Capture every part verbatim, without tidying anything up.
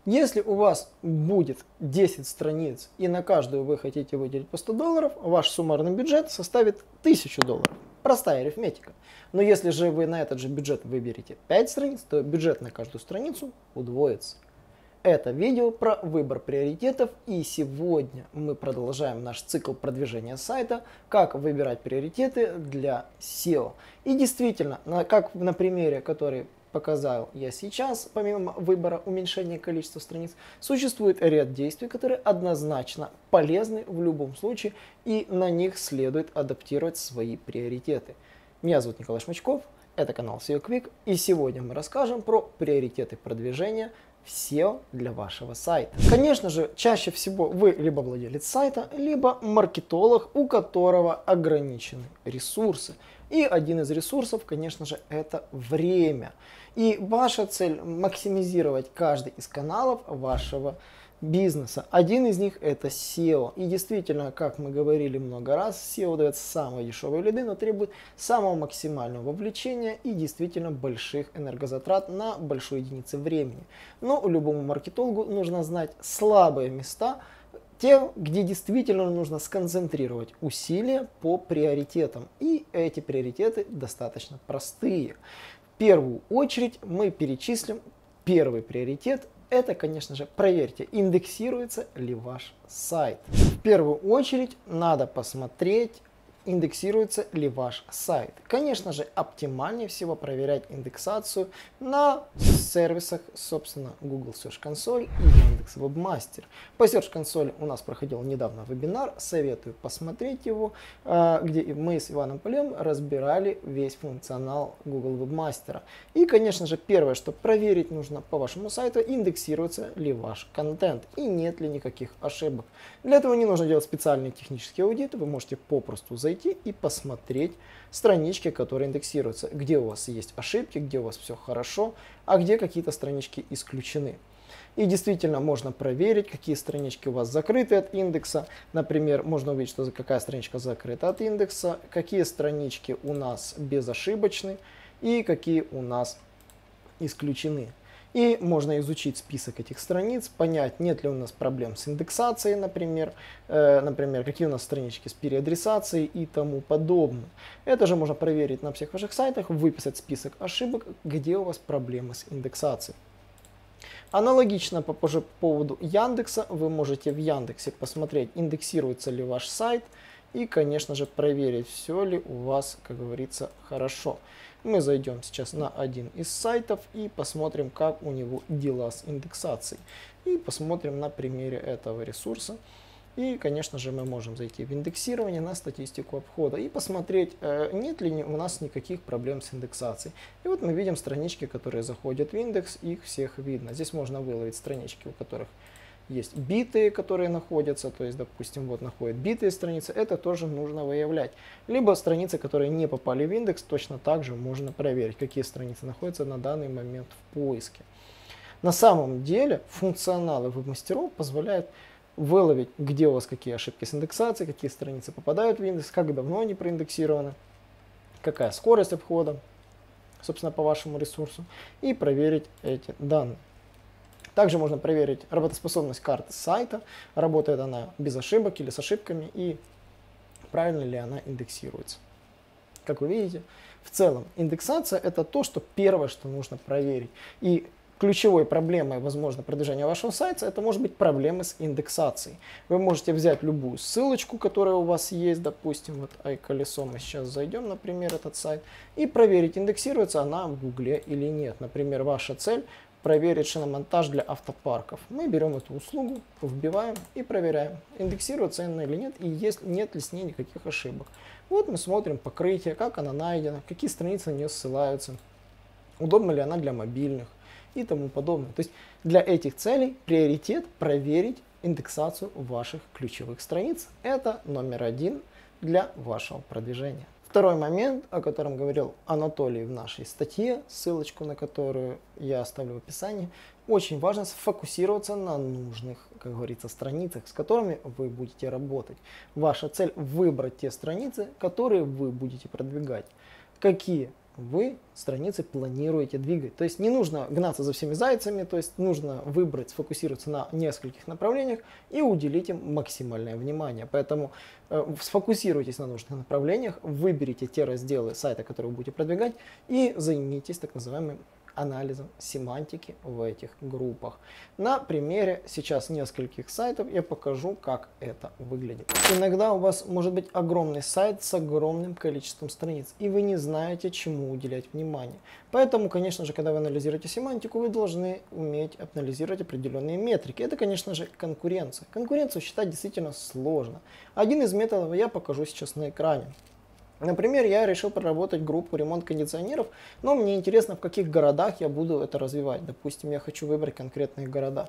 Если у вас будет десять страниц и на каждую вы хотите выделить по сто долларов, ваш суммарный бюджет составит тысячу долларов. Простая арифметика. Но если же вы на этот же бюджет выберете пять страниц, то бюджет на каждую страницу удвоится. Это видео про выбор приоритетов, и сегодня мы продолжаем наш цикл продвижения сайта, как выбирать приоритеты для сео. И действительно, как на примере, который показал я сейчас, помимо выбора уменьшения количества страниц, существует ряд действий, которые однозначно полезны в любом случае, и на них следует адаптировать свои приоритеты. Меня зовут Николай Шмачков, это канал сео Quick, и сегодня мы расскажем про приоритеты продвижения в сео для вашего сайта. Конечно же, чаще всего вы либо владелец сайта, либо маркетолог, у которого ограничены ресурсы. И один из ресурсов, конечно же, это время. И ваша цель максимизировать каждый из каналов вашего бизнеса. Один из них это сео. И действительно, как мы говорили много раз, сео дает самые дешевые лиды, но требует самого максимального вовлечения и действительно больших энергозатрат на большой единице времени. Но любому маркетологу нужно знать слабые места, те, где действительно нужно сконцентрировать усилия по приоритетам. И эти приоритеты достаточно простые. В первую очередь мы перечислим первый приоритет. Это, конечно же, проверьте, индексируется ли ваш сайт. В первую очередь надо посмотреть, индексируется ли ваш сайт. Конечно же, оптимальнее всего проверять индексацию на сервисах, собственно, Google Search Console и Яндекс Webmaster. По Search Console у нас проходил недавно вебинар, советую посмотреть его, где мы с Иваном Полем разбирали весь функционал Google Webmaster. И, конечно же, первое, что проверить нужно по вашему сайту, индексируется ли ваш контент и нет ли никаких ошибок. Для этого не нужно делать специальный технический аудит, вы можете попросту зайти и посмотреть странички, которые индексируются, где у вас есть ошибки, где у вас все хорошо, а где какие-то странички исключены. И действительно можно проверить, какие странички у вас закрыты от индекса. Например, можно увидеть, что какая страничка закрыта от индекса, какие странички у нас безошибочны и какие у нас исключены. И можно изучить список этих страниц, понять, нет ли у нас проблем с индексацией, например, э, например, какие у нас странички с переадресацией и тому подобное. Это же можно проверить на всех ваших сайтах, выписать список ошибок, где у вас проблемы с индексацией. Аналогично по, по поводу Яндекса, вы можете в Яндексе посмотреть, индексируется ли ваш сайт, и, конечно же, проверить, все ли у вас, как говорится, хорошо. Мы зайдем сейчас на один из сайтов и посмотрим, как у него дела с индексацией. И посмотрим на примере этого ресурса. И, конечно же, мы можем зайти в индексирование, на статистику обхода и посмотреть, нет ли у нас никаких проблем с индексацией. И вот мы видим странички, которые заходят в индекс, их всех видно. Здесь можно выловить странички, у которых есть битые, которые находятся, то есть, допустим, вот находят битые страницы, это тоже нужно выявлять. Либо страницы, которые не попали в индекс, точно так же можно проверить, какие страницы находятся на данный момент в поиске. На самом деле функционалы веб-мастеров позволяют выловить, где у вас какие ошибки с индексацией, какие страницы попадают в индекс, как давно они проиндексированы, какая скорость обхода, собственно, по вашему ресурсу, и проверить эти данные. Также можно проверить работоспособность карты сайта, работает она без ошибок или с ошибками, и правильно ли она индексируется. Как вы видите, в целом индексация это то, что первое, что нужно проверить. И ключевой проблемой, возможно, продвижения вашего сайта, это может быть проблемы с индексацией. Вы можете взять любую ссылочку, которая у вас есть, допустим, вот iColесо, мы сейчас зайдем, например, этот сайт, и проверить, индексируется она в Гугле или нет. Например, ваша цель проверить шиномонтаж для автопарков. Мы берем эту услугу, вбиваем и проверяем, индексируется она или нет, и есть, нет ли с ней никаких ошибок. Вот мы смотрим покрытие, как она найдена, какие страницы на нее ссылаются, удобна ли она для мобильных и тому подобное. То есть для этих целей приоритет проверить индексацию ваших ключевых страниц. Это номер один для вашего продвижения. Второй момент, о котором говорил Анатолий в нашей статье, ссылочку на которую я оставлю в описании, очень важно сфокусироваться на нужных, как говорится, страницах, с которыми вы будете работать. Ваша цель выбрать те страницы, которые вы будете продвигать. Какие вы страницы планируете двигать. То есть не нужно гнаться за всеми зайцами, то есть нужно выбрать, сфокусироваться на нескольких направлениях и уделить им максимальное внимание. Поэтому э, сфокусируйтесь на нужных направлениях, выберите те разделы сайта, которые вы будете продвигать, и займитесь так называемым анализом семантики в этих группах. На примере сейчас нескольких сайтов я покажу, как это выглядит. Иногда у вас может быть огромный сайт с огромным количеством страниц, и вы не знаете, чему уделять внимание. Поэтому, конечно же, когда вы анализируете семантику, вы должны уметь анализировать определенные метрики. Это, конечно же, конкуренция. Конкуренцию считать действительно сложно. Один из методов я покажу сейчас на экране. Например, я решил проработать группу ремонт кондиционеров, но мне интересно, в каких городах я буду это развивать. Допустим, я хочу выбрать конкретные города.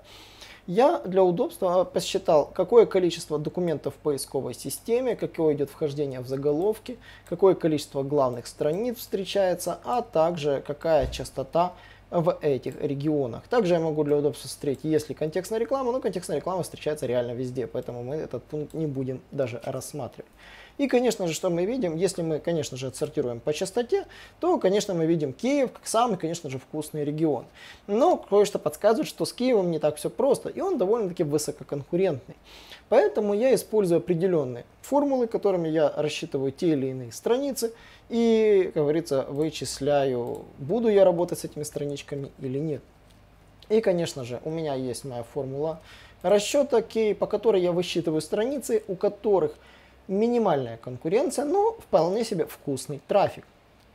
Я для удобства посчитал, какое количество документов в поисковой системе, какое идет вхождение в заголовки, какое количество главных страниц встречается, а также какая частота в этих регионах. Также я могу для удобства смотреть, есть ли контекстная реклама, но контекстная реклама встречается реально везде, поэтому мы этот пункт не будем даже рассматривать. И, конечно же, что мы видим, если мы, конечно же, отсортируем по частоте, то, конечно, мы видим Киев как самый, конечно же, вкусный регион. Но кое-что подсказывает, что с Киевом не так все просто, и он довольно-таки высококонкурентный. Поэтому я использую определенные формулы, которыми я рассчитываю те или иные страницы, и, как говорится, вычисляю, буду я работать с этими страничками или нет. И, конечно же, у меня есть моя формула расчета Кей, по которой я высчитываю страницы, у которых минимальная конкуренция, но вполне себе вкусный трафик.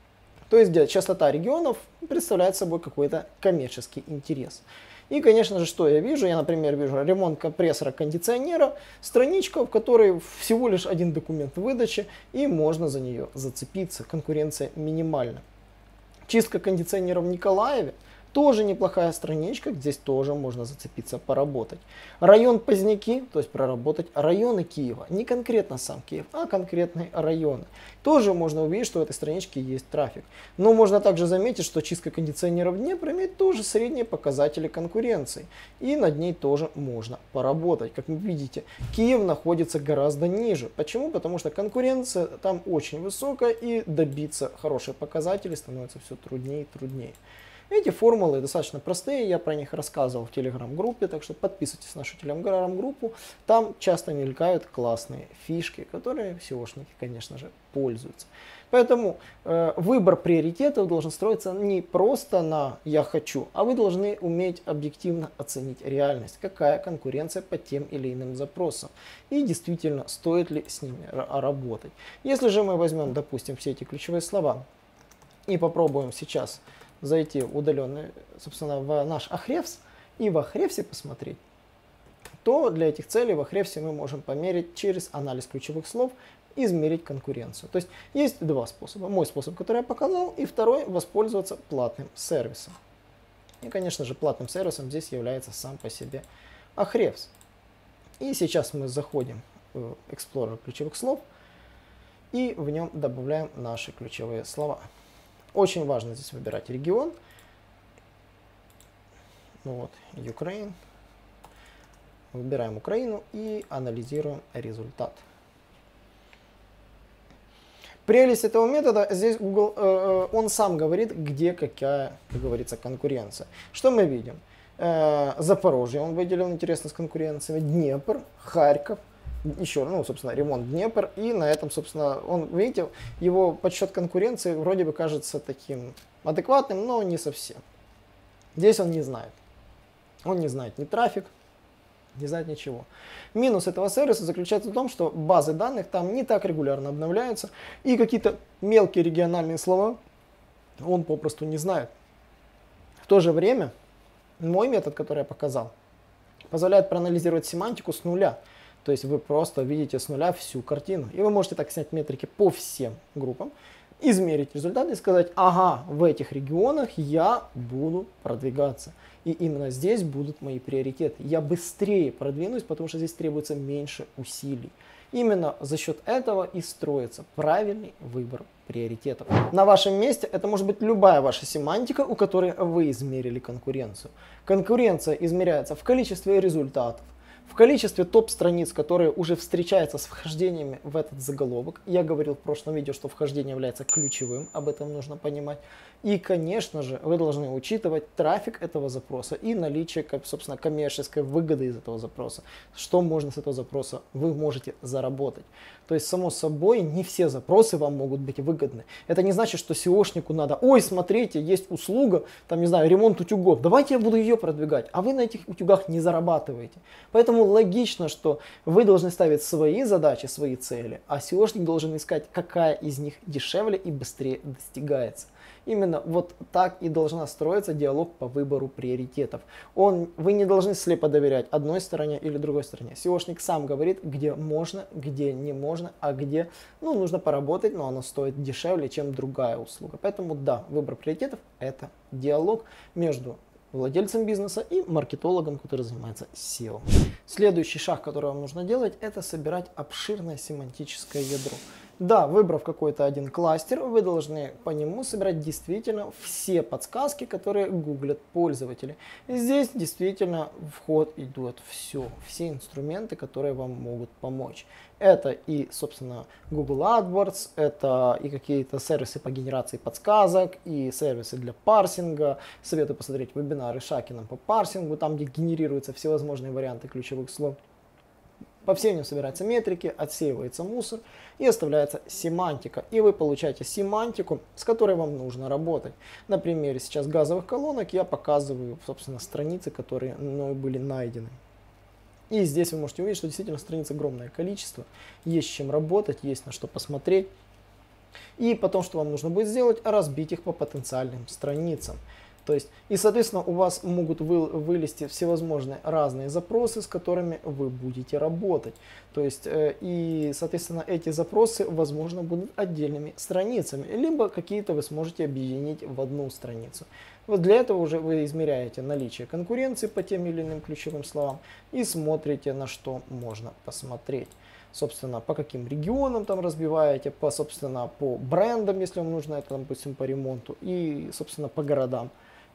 То есть где частота регионов представляет собой какой-то коммерческий интерес. И, конечно же, что я вижу? Я, например, вижу ремонт компрессора кондиционера, страничка, в которой всего лишь один документ выдачи, и можно за нее зацепиться. Конкуренция минимальна. Чистка кондиционера в Николаеве. Тоже неплохая страничка, здесь тоже можно зацепиться, поработать. Район Поздняки, то есть проработать районы Киева. Не конкретно сам Киев, а конкретные районы. Тоже можно увидеть, что в этой страничке есть трафик. Но можно также заметить, что чистка кондиционеров в Днепре имеет тоже средние показатели конкуренции. И над ней тоже можно поработать. Как вы видите, Киев находится гораздо ниже. Почему? Потому что конкуренция там очень высокая, и добиться хороших показателей становится все труднее и труднее. Эти формулы достаточно простые, я про них рассказывал в телеграм-группе, так что подписывайтесь на нашу телеграм-группу. Там часто мелькают классные фишки, которые сеошники, конечно же, пользуются. Поэтому э, выбор приоритетов должен строиться не просто на «я хочу», а вы должны уметь объективно оценить реальность, какая конкуренция по тем или иным запросам и действительно стоит ли с ними работать. Если же мы возьмем, допустим, все эти ключевые слова и попробуем сейчас зайти удаленно, собственно, в наш Ahrefs и в Ahrefs посмотреть, то для этих целей в Ahrefs мы можем померить через анализ ключевых слов, измерить конкуренцию. То есть есть два способа. Мой способ, который я показал, и второй — воспользоваться платным сервисом. И, конечно же, платным сервисом здесь является сам по себе Ahrefs. И сейчас мы заходим в Explorer ключевых слов и в нем добавляем наши ключевые слова. Очень важно здесь выбирать регион. Ну вот, Ukraine. Выбираем Украину и анализируем результат. Прелесть этого метода, здесь Google, э, он сам говорит, где какая, как говорится, конкуренция. Что мы видим? Э, Запорожье он выделил, интересно, с конкуренциями. Днепр, Харьков. Еще, ну, собственно, ремонт Днепр, и на этом, собственно, он, видите, его подсчет конкуренции вроде бы кажется таким адекватным, но не совсем. Здесь он не знает. Он не знает ни трафик, не знает ничего. Минус этого сервиса заключается в том, что базы данных там не так регулярно обновляются, и какие-то мелкие региональные слова он попросту не знает. В то же время мой метод, который я показал, позволяет проанализировать семантику с нуля. То есть вы просто видите с нуля всю картину. И вы можете так снять метрики по всем группам, измерить результаты и сказать: ага, в этих регионах я буду продвигаться. И именно здесь будут мои приоритеты. Я быстрее продвинусь, потому что здесь требуется меньше усилий. Именно за счет этого и строится правильный выбор приоритетов. На вашем месте это может быть любая ваша семантика, у которой вы измерили конкуренцию. Конкуренция измеряется в количестве результатов, В количестве топ-страниц, которые уже встречаются с вхождениями в этот заголовок, я говорил в прошлом видео, что вхождение является ключевым, об этом нужно понимать. И, конечно же, вы должны учитывать трафик этого запроса и наличие, как, собственно, коммерческой выгоды из этого запроса. Что можно с этого запроса вы можете заработать. То есть, само собой, не все запросы вам могут быть выгодны. Это не значит, что сеошнику надо, ой, смотрите, есть услуга, там, не знаю, ремонт утюгов, давайте я буду ее продвигать, а вы на этих утюгах не зарабатываете. Поэтому логично, что вы должны ставить свои задачи, свои цели, а сеошник должен искать, какая из них дешевле и быстрее достигается. Именно вот так и должна строиться диалог по выбору приоритетов. Он, вы не должны слепо доверять одной стороне или другой стороне. сеошник сам говорит, где можно, где не можно, а где ну, нужно поработать, но оно стоит дешевле, чем другая услуга. Поэтому да, выбор приоритетов – это диалог между владельцем бизнеса и маркетологом, который занимается сео. Следующий шаг, который вам нужно делать, это собирать обширное семантическое ядро. Да, выбрав какой-то один кластер, вы должны по нему собирать действительно все подсказки, которые гуглят пользователи. И здесь действительно в ход идет все, все инструменты, которые вам могут помочь. Это и, собственно, Google AdWords, это и какие-то сервисы по генерации подсказок, и сервисы для парсинга. Советую посмотреть вебинары Шакина по парсингу, там, где генерируются всевозможные варианты ключевых слов. По всем ним собираются метрики, отсеивается мусор и оставляется семантика. И вы получаете семантику, с которой вам нужно работать. На примере сейчас газовых колонок я показываю, собственно, страницы, которые мной были найдены. И здесь вы можете увидеть, что действительно страниц огромное количество. Есть с чем работать, есть на что посмотреть. И потом, что вам нужно будет сделать, разбить их по потенциальным страницам. То есть, и, соответственно, у вас могут вы, вылезти всевозможные разные запросы, с которыми вы будете работать. То есть, э, и, соответственно, эти запросы, возможно, будут отдельными страницами, либо какие-то вы сможете объединить в одну страницу. Вот для этого уже вы измеряете наличие конкуренции по тем или иным ключевым словам и смотрите, на что можно посмотреть. Собственно, по каким регионам там разбиваете, по, собственно, по брендам, если вам нужно это, допустим, по ремонту, и, собственно, по городам.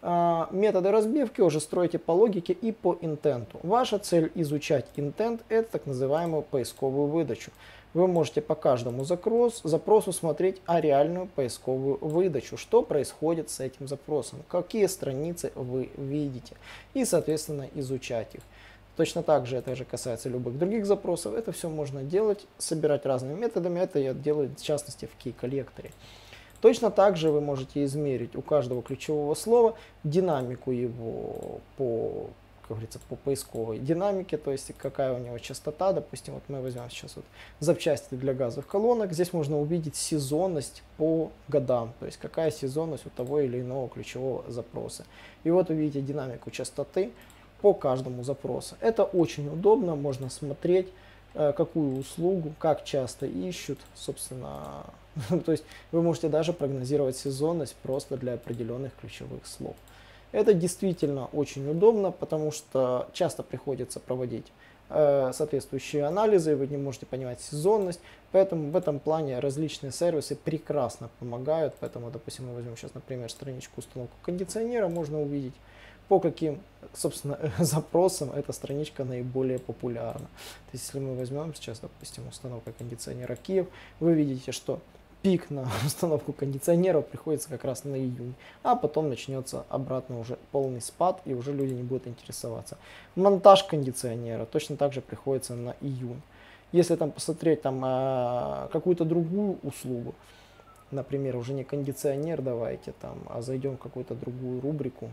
Методы разбивки уже строите по логике и по интенту. Ваша цель изучать интент – это так называемую поисковую выдачу. Вы можете по каждому запрос, запросу смотреть а реальную поисковую выдачу, что происходит с этим запросом, какие страницы вы видите, и, соответственно, изучать их. Точно так же это же касается любых других запросов. Это все можно делать, собирать разными методами. Это я делаю в частности в кей-коллекторе. Точно так же вы можете измерить у каждого ключевого слова динамику его по, как говорится, по поисковой динамике, то есть какая у него частота. Допустим, вот мы возьмем сейчас вот запчасти для газовых колонок. Здесь можно увидеть сезонность по годам, то есть какая сезонность у того или иного ключевого запроса. И вот увидите динамику частоты по каждому запросу. Это очень удобно, можно смотреть, какую услугу, как часто ищут, собственно. То есть вы можете даже прогнозировать сезонность просто для определенных ключевых слов. Это действительно очень удобно, потому что часто приходится проводить э, соответствующие анализы, вы не можете понимать сезонность, поэтому в этом плане различные сервисы прекрасно помогают. Поэтому, допустим, мы возьмем сейчас, например, страничку установку кондиционера, можно увидеть, по каким, собственно, запросам эта страничка наиболее популярна. То есть, если мы возьмем сейчас, допустим, установка кондиционера Киев, вы видите, что пик на установку кондиционеров приходится как раз на июнь, а потом начнется обратно уже полный спад, и уже люди не будут интересоваться. Монтаж кондиционера точно так же приходится на июнь. Если там посмотреть там э, какую-то другую услугу, например, уже не кондиционер давайте там, а зайдем в какую-то другую рубрику,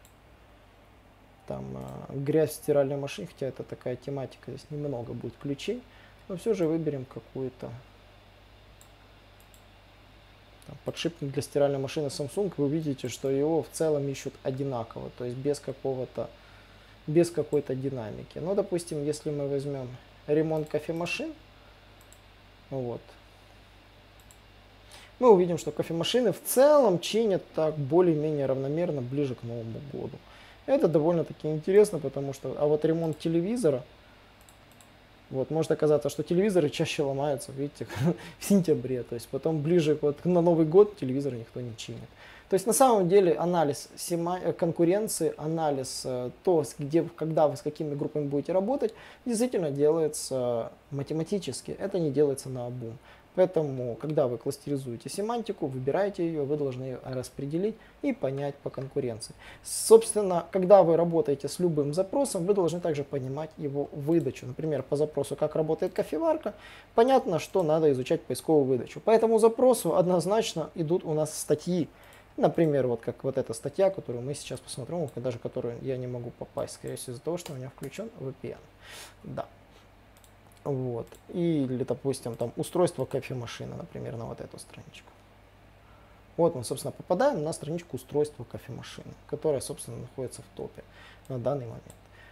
там э, грязь в стиральной машине, хотя это такая тематика, здесь немного будет ключей, но все же выберем какую-то. Подшипник для стиральной машины Samsung, вы увидите, что его в целом ищут одинаково, то есть без какого-то, без какой-то динамики. Ну, допустим, если мы возьмем ремонт кофемашин, вот, мы увидим, что кофемашины в целом чинят так более-менее равномерно ближе к Новому году. Это довольно-таки интересно, потому что, а вот ремонт телевизора, вот, может оказаться, что телевизоры чаще ломаются, видите, в сентябре. То есть потом ближе вот, на Новый год телевизоры никто не чинит. То есть на самом деле анализ конкуренции, анализ то, где, когда вы с какими группами будете работать, действительно делается математически, это не делается наобум. Поэтому, когда вы кластеризуете семантику, выбираете ее, вы должны ее распределить и понять по конкуренции. Собственно, когда вы работаете с любым запросом, вы должны также понимать его выдачу. Например, по запросу «Как работает кофеварка», понятно, что надо изучать поисковую выдачу. По этому запросу однозначно идут у нас статьи. Например, вот как вот эта статья, которую мы сейчас посмотрим, даже которую я не могу попасть, скорее всего, из-за того, что у меня включен ви пи эн. Да. Вот. Или, допустим, там устройство кофемашины, например, на вот эту страничку. Вот мы, собственно, попадаем на страничку устройства кофемашины, которая, собственно, находится в топе на данный момент.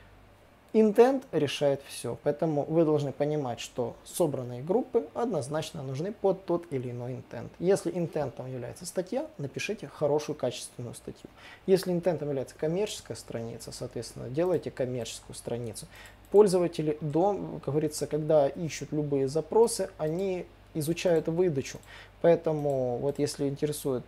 Intent решает все, поэтому вы должны понимать, что собранные группы однозначно нужны под тот или иной intent. Если интентом является статья, напишите хорошую качественную статью. Если интентом является коммерческая страница, соответственно, делайте коммерческую страницу. Пользователи, до, как говорится, когда ищут любые запросы, они изучают выдачу. Поэтому вот если интересует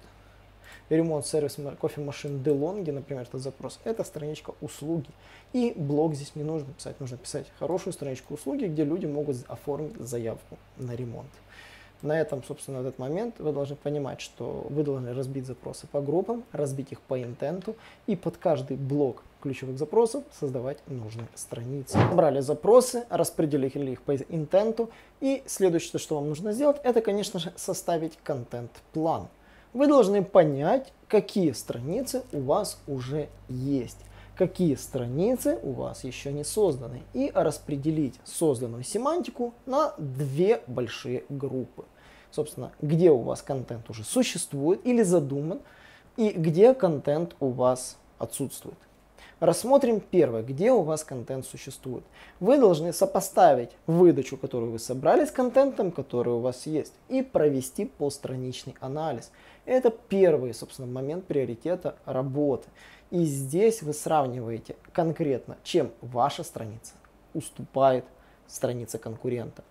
ремонт сервис кофемашин DeLonghi, например, этот запрос, это страничка услуги. И блог здесь не нужно писать, нужно писать хорошую страничку услуги, где люди могут оформить заявку на ремонт. На этом, собственно, в этот момент вы должны понимать, что вы должны разбить запросы по группам, разбить их по интенту и под каждый блок ключевых запросов создавать нужные страницы. Собрали запросы, распределили их по интенту, и следующее, что вам нужно сделать, это, конечно же, составить контент-план. Вы должны понять, какие страницы у вас уже есть, какие страницы у вас еще не созданы, и распределить созданную семантику на две большие группы. Собственно, где у вас контент уже существует или задуман, и где контент у вас отсутствует. Рассмотрим первое, где у вас контент существует. Вы должны сопоставить выдачу, которую вы собрали, с контентом, который у вас есть, и провести постстраничный анализ. Это первый, собственно, момент приоритета работы. И здесь вы сравниваете конкретно, чем ваша страница уступает странице конкурента.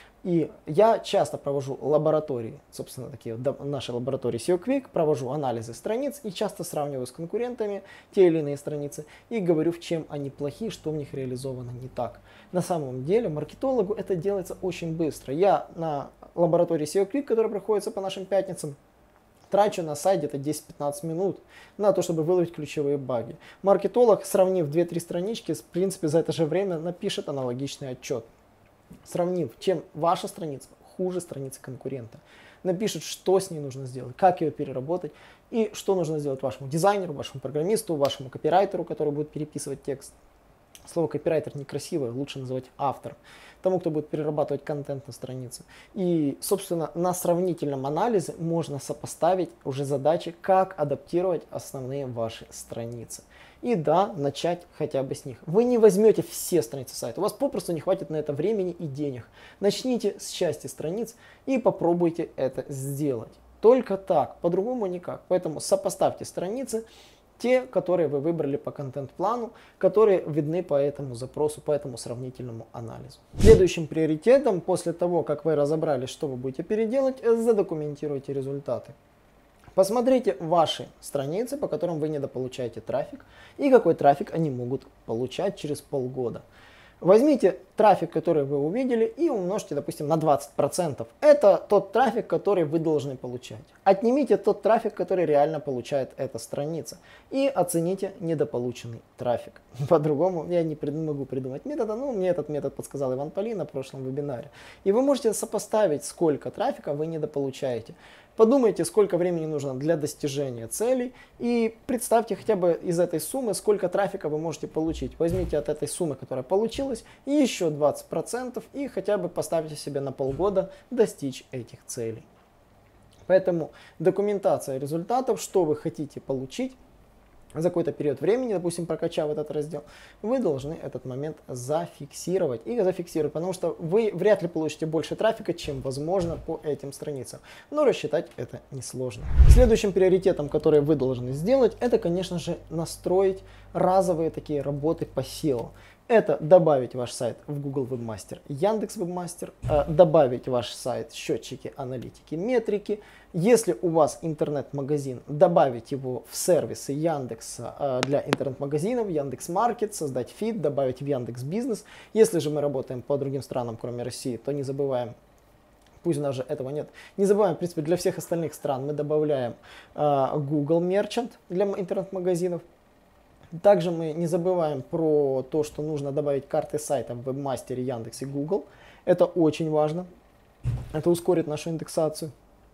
И я часто провожу лаборатории, собственно, такие вот наши лаборатории эс и о Quick, провожу анализы страниц и часто сравниваю с конкурентами те или иные страницы и говорю, в чем они плохи, что в них реализовано не так. На самом деле маркетологу это делается очень быстро. Я на лаборатории эс и о Quick, которая проходится по нашим пятницам, трачу на сайт где-то десять-пятнадцать минут на то, чтобы выловить ключевые баги. Маркетолог, сравнив две-три странички, в принципе, за это же время напишет аналогичный отчет. Сравнив, чем ваша страница хуже страницы конкурента. Напишет, что с ней нужно сделать, как ее переработать и что нужно сделать вашему дизайнеру, вашему программисту, вашему копирайтеру, который будет переписывать текст. Слово копирайтер некрасивое, лучше называть автор. Тому, кто будет перерабатывать контент на странице. И, собственно, на сравнительном анализе можно сопоставить уже задачи, как адаптировать основные ваши страницы. И да, начать хотя бы с них. Вы не возьмете все страницы сайта, у вас попросту не хватит на это времени и денег. Начните с части страниц и попробуйте это сделать. Только так, по-другому никак. Поэтому сопоставьте страницы, те, которые вы выбрали по контент-плану, которые видны по этому запросу, по этому сравнительному анализу. Следующим приоритетом, после того, как вы разобрали, что вы будете переделать, задокументируйте результаты. Посмотрите ваши страницы, по которым вы недополучаете трафик, и какой трафик они могут получать через полгода. Возьмите трафик, который вы увидели, и умножьте, допустим, на двадцать процентов. Это тот трафик, который вы должны получать. Отнимите тот трафик, который реально получает эта страница, и оцените недополученный трафик. По-другому я не прид- могу придумать метода, но мне этот метод подсказал Иван Полин на прошлом вебинаре. И вы можете сопоставить, сколько трафика вы недополучаете. Подумайте, сколько времени нужно для достижения целей, и представьте хотя бы из этой суммы, сколько трафика вы можете получить. Возьмите от этой суммы, которая получилась, и еще двадцать процентов, и хотя бы поставьте себе на полгода достичь этих целей. Поэтому документация результатов, что вы хотите получить за какой-то период времени, допустим, прокачав этот раздел, вы должны этот момент зафиксировать. И зафиксировать, потому что вы вряд ли получите больше трафика, чем возможно по этим страницам. Но рассчитать это несложно. Следующим приоритетом, который вы должны сделать, это, конечно же, настроить разовые такие работы по сео. Это добавить ваш сайт в Google Webmaster, Яндекс Webmaster, добавить ваш сайт счетчики, аналитики, метрики. Если у вас интернет-магазин, добавить его в сервисы Яндекса для интернет-магазинов, Яндекс.Маркет, создать фид, добавить в Яндекс Бизнес. Если же мы работаем по другим странам, кроме России, то не забываем, пусть у нас же этого нет, не забываем, в принципе, для всех остальных стран мы добавляем Google Merchant для интернет-магазинов. Также мы не забываем про то, что нужно добавить карты сайта в Webmaster, Яндекс и Google. Это очень важно. Это ускорит нашу индексацию.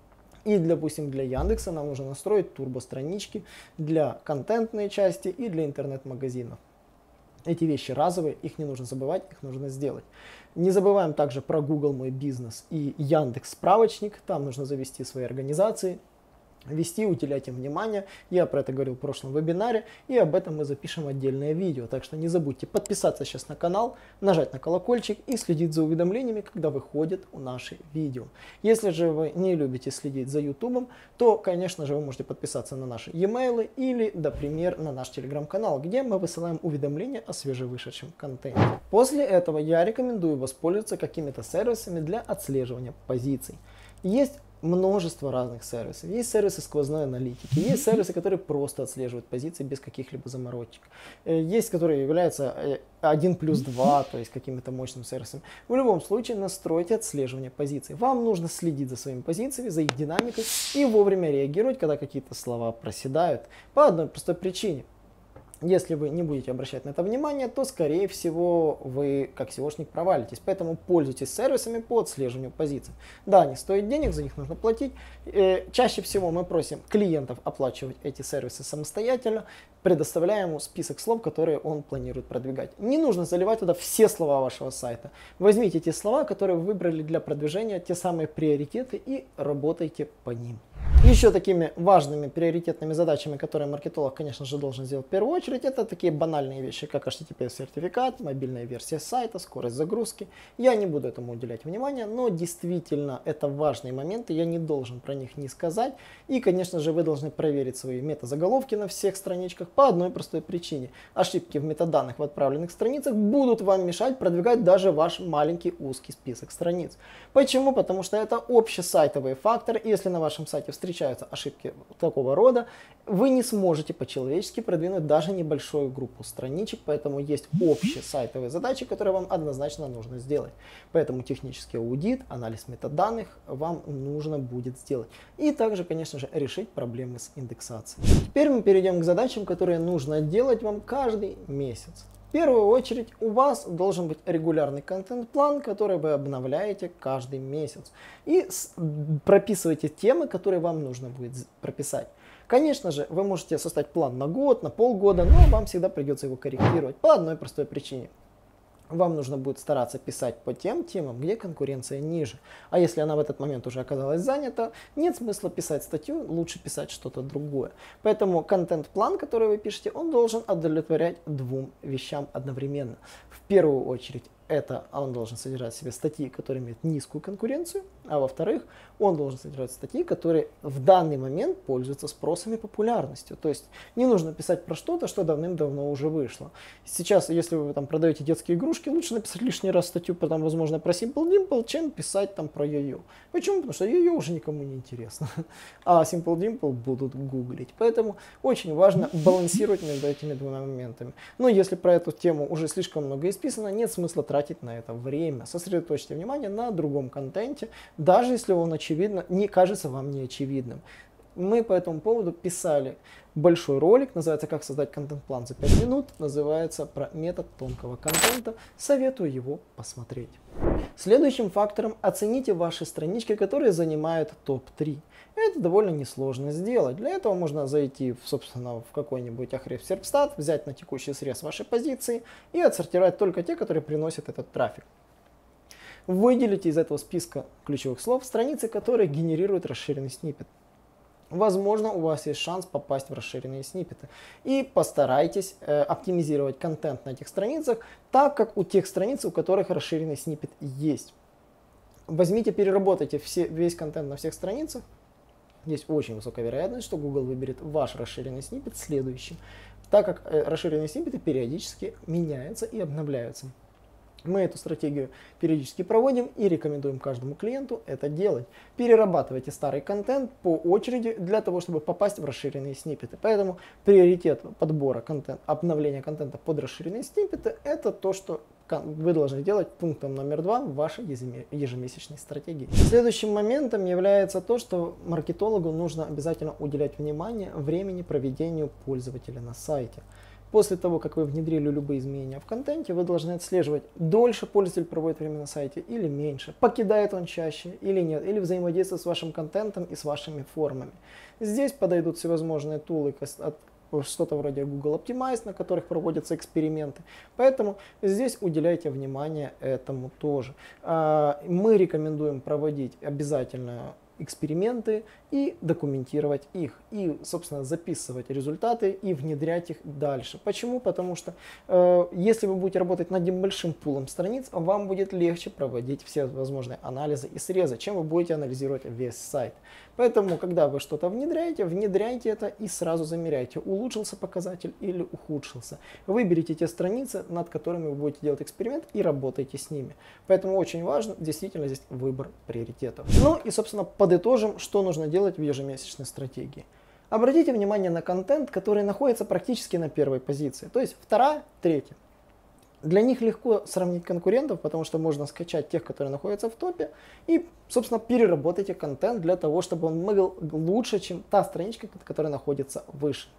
И, допустим, для Яндекса нам нужно настроить турбо-странички для контентной части и для интернет-магазинов. Эти вещи разовые, их не нужно забывать, их нужно сделать. Не забываем также про Google Мой Бизнес и Яндекс Справочник. Там нужно завести свои организации, вести, уделять им внимание. Я про это говорил в прошлом вебинаре, и об этом мы запишем отдельное видео. Так что не забудьте подписаться сейчас на канал, нажать на колокольчик и следить за уведомлениями, когда выходят наши видео. Если же вы не любите следить за YouTube, то, конечно же, вы можете подписаться на наши e-mail или, например, на наш телеграм-канал, где мы высылаем уведомления о свежевышедшем контенте. После этого я рекомендую воспользоваться какими-то сервисами для отслеживания позиций. Есть множество разных сервисов. Есть сервисы сквозной аналитики, есть сервисы, которые просто отслеживают позиции без каких-либо заморочек. Есть, которые являются один плюс два, то есть каким-то мощным сервисом. В любом случае настройте отслеживание позиций. Вам нужно следить за своими позициями, за их динамикой и вовремя реагировать, когда какие-то слова проседают. По одной простой причине. Если вы не будете обращать на это внимание, то, скорее всего, вы как сеошник провалитесь. Поэтому пользуйтесь сервисами по отслеживанию позиций. Да, они стоят денег, за них нужно платить. Чаще всего мы просим клиентов оплачивать эти сервисы самостоятельно, предоставляя ему список слов, которые он планирует продвигать. Не нужно заливать туда все слова вашего сайта. Возьмите те слова, которые вы выбрали для продвижения, те самые приоритеты, и работайте по ним. Еще такими важными приоритетными задачами, которые маркетолог, конечно же, должен сделать в первую очередь, это такие банальные вещи, как эйч ти ти пи сертификат, мобильная версия сайта, скорость загрузки. Я не буду этому уделять внимания, но действительно это важные моменты, я не должен про них не сказать. И, конечно же, вы должны проверить свои метазаголовки на всех страничках по одной простой причине. Ошибки в метаданных в отправленных страницах будут вам мешать продвигать даже ваш маленький узкий список страниц. Почему? Потому что это общесайтовые факторы, и если на вашем сайте встречаются ошибки такого рода, вы не сможете по-человечески продвинуть даже небольшую группу страничек, поэтому есть общие сайтовые задачи, которые вам однозначно нужно сделать. Поэтому технический аудит, анализ метаданных вам нужно будет сделать. И также, конечно же, решить проблемы с индексацией. Теперь мы перейдем к задачам, которые нужно делать вам каждый месяц. В первую очередь у вас должен быть регулярный контент-план, который вы обновляете каждый месяц. И прописывайте темы, которые вам нужно будет прописать. Конечно же, вы можете составить план на год, на полгода, но вам всегда придется его корректировать по одной простой причине. Вам нужно будет стараться писать по тем темам, где конкуренция ниже. А если она в этот момент уже оказалась занята, нет смысла писать статью, лучше писать что-то другое. Поэтому контент-план, который вы пишете, он должен удовлетворять двум вещам одновременно. В первую очередь, это он должен содержать в себе статьи, которые имеют низкую конкуренцию, а во-вторых, он должен содержать статьи, которые в данный момент пользуются спросом и популярностью. То есть не нужно писать про что-то, что давным-давно уже вышло. Сейчас, если вы там продаете детские игрушки, лучше написать лишний раз статью, потом, возможно, про Simple Dimple, чем писать там про йо-йо. Почему? Потому что йо-йо уже никому не интересно, а Simple Dimple будут гуглить. Поэтому очень важно балансировать между этими двумя моментами. Но если про эту тему уже слишком много исписано, нет смысла тратить на это время. Сосредоточьте внимание на другом контенте, даже если он очевидно не кажется вам не очевидным. Мы по этому поводу писали большой ролик, называется «Как создать контент-план за пять минут», называется про метод тонкого контента, советую его посмотреть. Следующим фактором оцените ваши странички, которые занимают топ три. Это довольно несложно сделать. Для этого можно зайти, в, собственно, в какой-нибудь Ahrefs Serpstat, взять на текущий срез вашей позиции и отсортировать только те, которые приносят этот трафик. Выделите из этого списка ключевых слов страницы, которые генерируют расширенный сниппет. Возможно, у вас есть шанс попасть в расширенные сниппеты. И постарайтесь э, оптимизировать контент на этих страницах, так как у тех страниц, у которых расширенный сниппет есть. Возьмите, переработайте все, весь контент на всех страницах. Есть очень высокая вероятность, что Google выберет ваш расширенный сниппет следующим. так как э, расширенные сниппеты периодически меняются и обновляются. Мы эту стратегию периодически проводим и рекомендуем каждому клиенту это делать. Перерабатывайте старый контент по очереди для того, чтобы попасть в расширенные сниппеты. Поэтому приоритет подбора контента, обновления контента под расширенные сниппеты – это то, что вы должны делать пунктом номер два в вашей ежемесячной стратегии. Следующим моментом является то, что маркетологу нужно обязательно уделять внимание времени проведению пользователя на сайте. После того, как вы внедрили любые изменения в контенте, вы должны отслеживать, дольше пользователь проводит время на сайте или меньше, покидает он чаще или нет, или взаимодействует с вашим контентом и с вашими формами. Здесь подойдут всевозможные тулы, что-то вроде Google Optimize, на которых проводятся эксперименты. Поэтому здесь уделяйте внимание этому тоже. Мы рекомендуем проводить обязательно эксперименты и документировать их, и, собственно, записывать результаты и внедрять их дальше. Почему? Потому что э, если вы будете работать над небольшим пулом страниц, вам будет легче проводить все возможные анализы и срезы, чем вы будете анализировать весь сайт. Поэтому, когда вы что-то внедряете, внедряйте это и сразу замеряйте, улучшился показатель или ухудшился. Выберите те страницы, над которыми вы будете делать эксперимент, и работайте с ними. Поэтому очень важно действительно здесь выбор приоритетов. Ну и, собственно, подытожим, что нужно делать в ежемесячной стратегии. Обратите внимание на контент, который находится практически на первой позиции, то есть вторая, третья. Для них легко сравнить конкурентов, потому что можно скачать тех, которые находятся в топе, и, собственно, переработайте контент для того, чтобы он был лучше, чем та страничка, которая находится выше.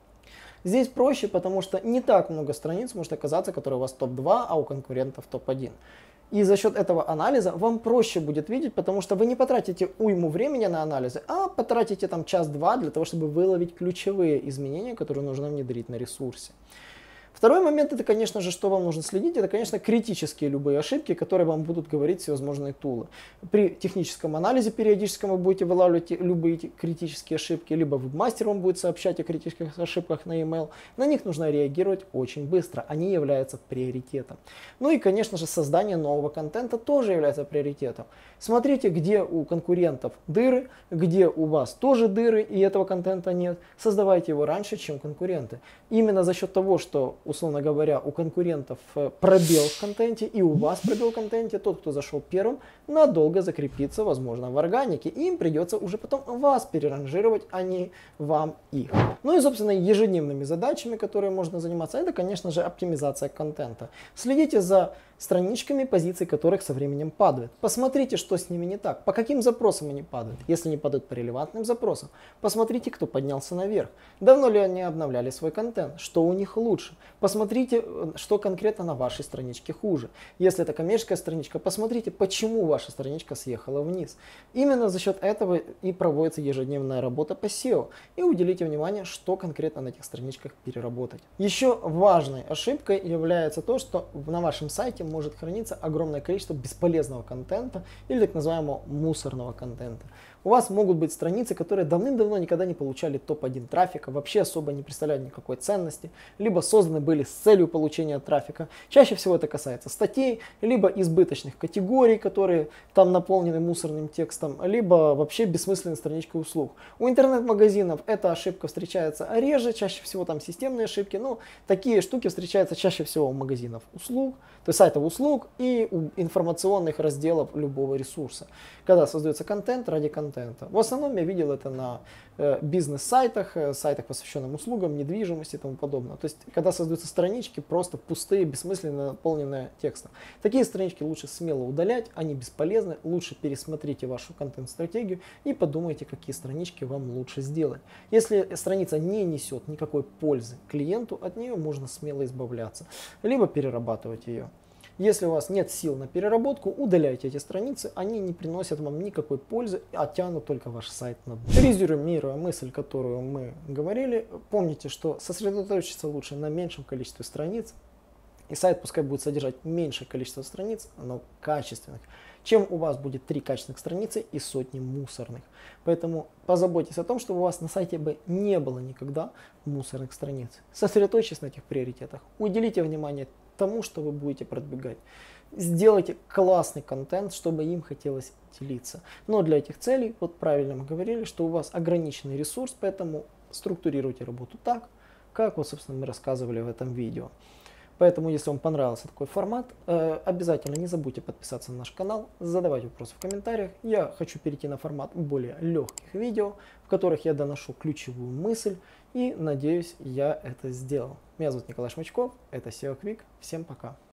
Здесь проще, потому что не так много страниц может оказаться, которые у вас топ два, а у конкурентов топ один. И за счет этого анализа вам проще будет видеть, потому что вы не потратите уйму времени на анализы, а потратите там час-два для того, чтобы выловить ключевые изменения, которые нужно внедрить на ресурсе. Второй момент, это, конечно же, что вам нужно следить, это, конечно, критические любые ошибки, которые вам будут говорить всевозможные тулы. При техническом анализе периодическом вы будете вылавливать любые критические ошибки, либо вебмастер вам будет сообщать о критических ошибках на e-mail. На них нужно реагировать очень быстро, они являются приоритетом. Ну и, конечно же, создание нового контента тоже является приоритетом. Смотрите, где у конкурентов дыры, где у вас тоже дыры и этого контента нет. Создавайте его раньше, чем конкуренты. Именно за счет того, что, условно говоря, у конкурентов пробел в контенте и у вас пробел в контенте, тот, кто зашел первым, надолго закрепится, возможно, в органике. И им придется уже потом вас переранжировать, а не вам их. Ну и, собственно, ежедневными задачами, которые можно заниматься, это, конечно же, оптимизация контента. Следите за страничками, позиции которых со временем падают. Посмотрите, что с ними не так, по каким запросам они падают. Если не падают по релевантным запросам, посмотрите, кто поднялся наверх. Давно ли они обновляли свой контент, что у них лучше. Посмотрите, что конкретно на вашей страничке хуже. Если это коммерческая страничка, посмотрите, почему ваша страничка съехала вниз. Именно за счет этого и проводится ежедневная работа по сео. И уделите внимание, что конкретно на этих страничках переработать. Еще важной ошибкой является то, что на вашем сайте может храниться огромное количество бесполезного контента или так называемого мусорного контента. У вас могут быть страницы, которые давным-давно никогда не получали топ один трафика, вообще особо не представляют никакой ценности, либо созданы были с целью получения трафика. Чаще всего это касается статей, либо избыточных категорий, которые там наполнены мусорным текстом, либо вообще бессмысленной страничкой услуг. У интернет-магазинов эта ошибка встречается реже, чаще всего там системные ошибки, но такие штуки встречаются чаще всего у магазинов услуг, то есть сайтов услуг и у информационных разделов любого ресурса, когда создается контент ради контента. В основном я видел это на э, бизнес-сайтах, э, сайтах, посвященных услугам, недвижимости и тому подобное. То есть, когда создаются странички, просто пустые, бессмысленно наполненные текстом. Такие странички лучше смело удалять, они бесполезны. Лучше пересмотрите вашу контент-стратегию и подумайте, какие странички вам лучше сделать. Если страница не несет никакой пользы клиенту, от нее можно смело избавляться, либо перерабатывать ее. Если у вас нет сил на переработку, удаляйте эти страницы, они не приносят вам никакой пользы, а тянут только ваш сайт на дно. Резюмируя мысль, которую мы говорили, помните, что сосредоточиться лучше на меньшем количестве страниц, и сайт пускай будет содержать меньшее количество страниц, но качественных, чем у вас будет три качественных страницы и сотни мусорных. Поэтому позаботьтесь о том, чтобы у вас на сайте бы не было никогда мусорных страниц. Сосредоточьтесь на этих приоритетах, уделите внимание тому, что вы будете продвигать. Сделайте классный контент, чтобы им хотелось делиться. Но для этих целей, вот правильно мы говорили, что у вас ограниченный ресурс, поэтому структурируйте работу так, как вот, собственно, мы рассказывали в этом видео. Поэтому, если вам понравился такой формат, э, обязательно не забудьте подписаться на наш канал, задавать вопросы в комментариях. Я хочу перейти на формат более легких видео, в которых я доношу ключевую мысль, и надеюсь, я это сделал. Меня зовут Николай Шмычков, это сео Quick. Всем пока!